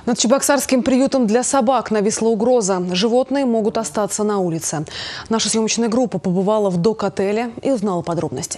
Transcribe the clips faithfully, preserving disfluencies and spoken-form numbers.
Над чебоксарским приютом для собак нависла угроза. Животные могут остаться на улице. Наша съемочная группа побывала в док-отеле и узнала подробности.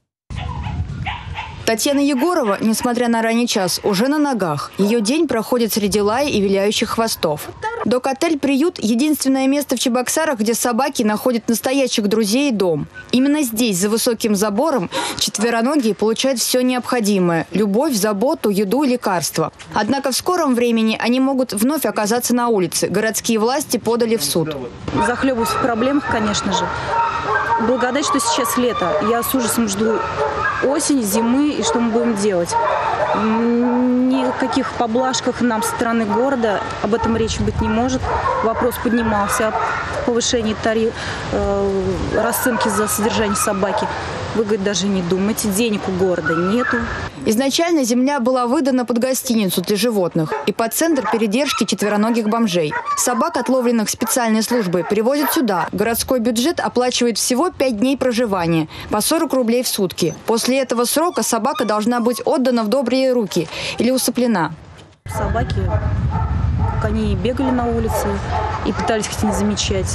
Татьяна Егорова, несмотря на ранний час, уже на ногах. Ее день проходит среди лая и виляющих хвостов. Док-отель-приют – единственное место в Чебоксарах, где собаки находят настоящих друзей и дом. Именно здесь, за высоким забором, четвероногие получают все необходимое – любовь, заботу, еду и лекарства. Однако в скором времени они могут вновь оказаться на улице. Городские власти подали в суд. Захлебываюсь в проблемах, конечно же. Благодать, что сейчас лето. Я с ужасом жду осени, зимы и что мы будем делать. Никаких поблажках нам со стороны города об этом речи быть не может. Вопрос поднимался о повышении тарифа, э, расценки за содержание собаки. Вы, говорит, даже не думайте, денег у города нету. Изначально земля была выдана под гостиницу для животных и под центр передержки четвероногих бомжей. Собак, отловленных специальной службой, привозят сюда. Городской бюджет оплачивает всего пять дней проживания, по сорок рублей в сутки. После этого срока собака должна быть отдана в добрые руки или усыплена. Собаки, как они бегали на улице и пытались их не замечать,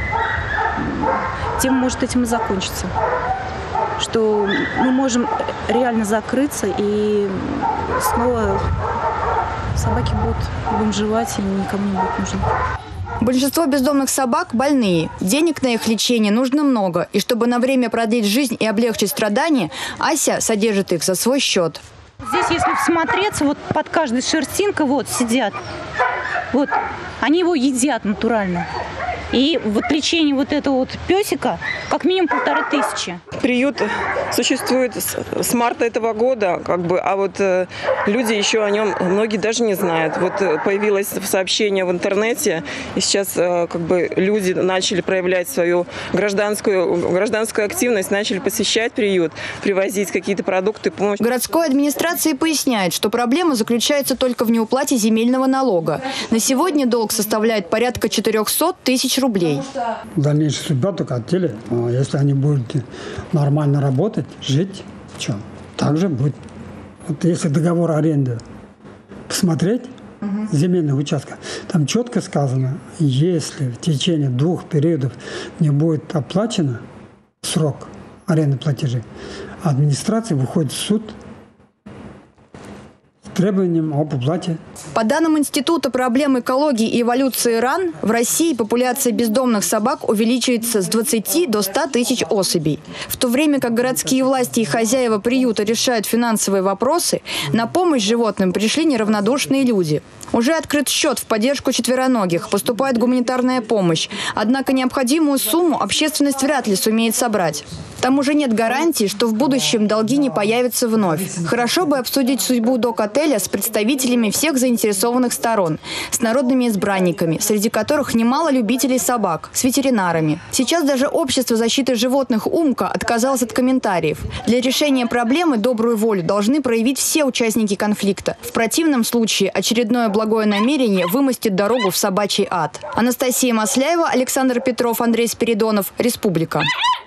тем может этим и закончиться. Что мы можем реально закрыться, и снова собаки будут бомжевать и никому не будут нужны. Большинство бездомных собак больные. Денег на их лечение нужно много. И чтобы на время продлить жизнь и облегчить страдания, Ася содержит их за свой счет. Здесь, если всмотреться, вот под каждой шерстинкой вот сидят. Вот, они его едят натурально. И вот лечение вот этого вот песика как минимум полторы тысячи. Приют существует с, с марта этого года, как бы, а вот э, люди еще о нем многие даже не знают. Вот э, появилось сообщение в интернете, и сейчас э, как бы люди начали проявлять свою гражданскую, гражданскую активность, начали посещать приют, привозить какие-то продукты, помощь. Городской администрации поясняет, что проблема заключается только в неуплате земельного налога. На сегодня долг составляет порядка четырёхсот тысяч рублей. Дальнейшая судьба только отеля. Если они будут нормально работать, жить, что, так же будет. Вот если договор аренды посмотреть, угу. земельного участка, там четко сказано, если в течение двух периодов не будет оплачено срок аренды платежей, администрация выходит в суд требованием об уплате. По данным Института проблем экологии и эволюции РАН, в России популяция бездомных собак увеличивается с двадцати до ста тысяч особей. В то время как городские власти и хозяева приюта решают финансовые вопросы, на помощь животным пришли неравнодушные люди. Уже открыт счет в поддержку четвероногих, поступает гуманитарная помощь. Однако необходимую сумму общественность вряд ли сумеет собрать. К тому же нет гарантии, что в будущем долги не появятся вновь. Хорошо бы обсудить судьбу док-отеля с представителями всех заинтересованных сторон, с народными избранниками, среди которых немало любителей собак, с ветеринарами. Сейчас даже общество защиты животных «Умка» отказалось от комментариев. Для решения проблемы добрую волю должны проявить все участники конфликта. В противном случае очередное благое намерение вымостит дорогу в собачий ад. Анастасия Масляева, Александр Петров, Андрей Спиридонов. Республика.